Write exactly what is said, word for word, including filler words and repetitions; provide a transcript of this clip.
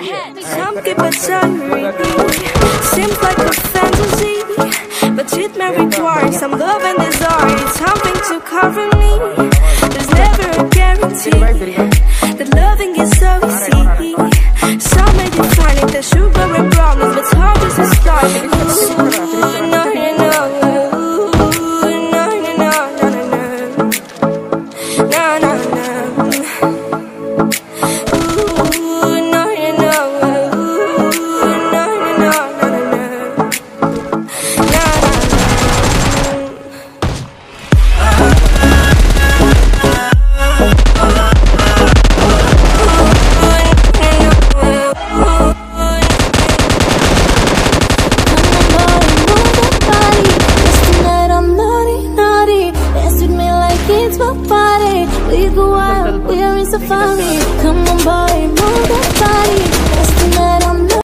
head. Some people sorry. Seems like a fantasy, but it may require some love and desire. Something to cover me. There's never a guarantee that loving is so easy.